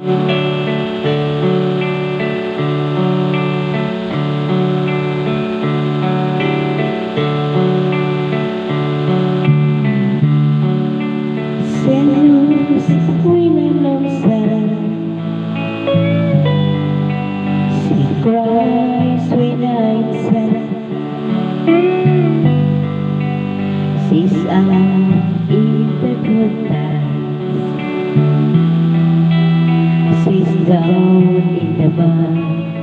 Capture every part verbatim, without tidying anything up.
Selos ako'y nalangsan. She cries when I'm sad. She's out in the good times. She's down in the bad.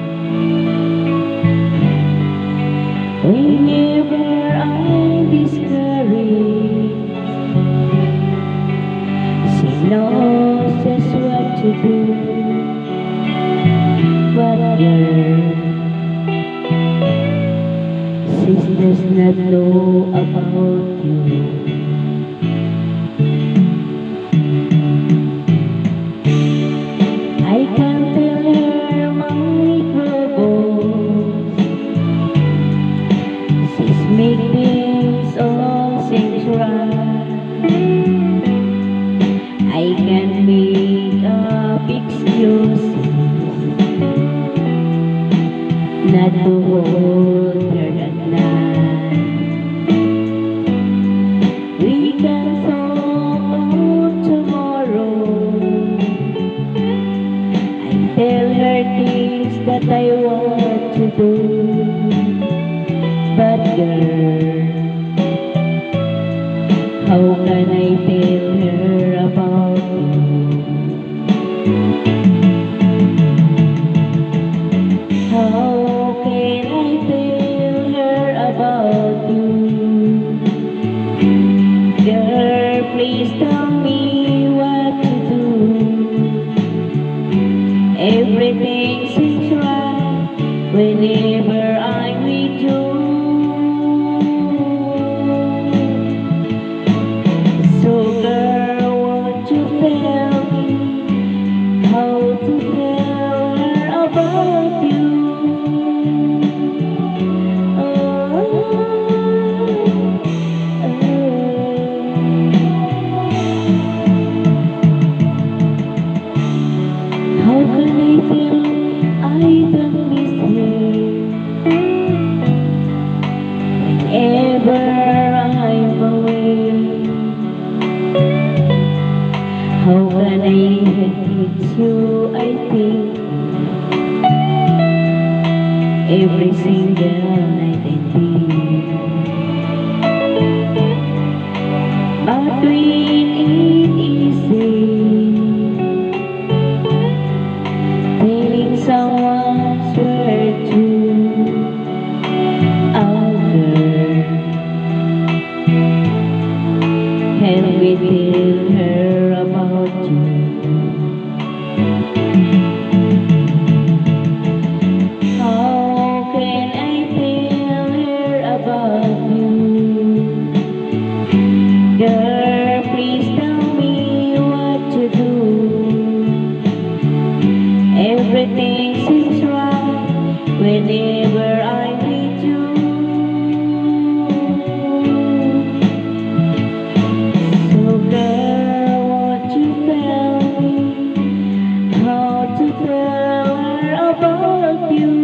Whenever I'm discouraged, she knows just what to do. But girl, she does not know about you. I can tell her my troubles. She's making all things right. I can make up excuses not to hold her at night. We can talk tomorrow. I tell her things that I want to do. But girl, how can I tell her about you? How can I tell her about you? Girl, please tell me what to do. Everything seems right whenever I'm with you. So girl, won't you tell me how to tell her about you? How can I tell I don't miss her whenever I'm away? How can I hate you, I think, every single night and day. But when it is telling someone's word to other, can we tell her about you? How can I tell her about you? Girl, please tell me what to do. Everything seems right whenever I'm with you. So girl, won't you tell me how to tell her about you?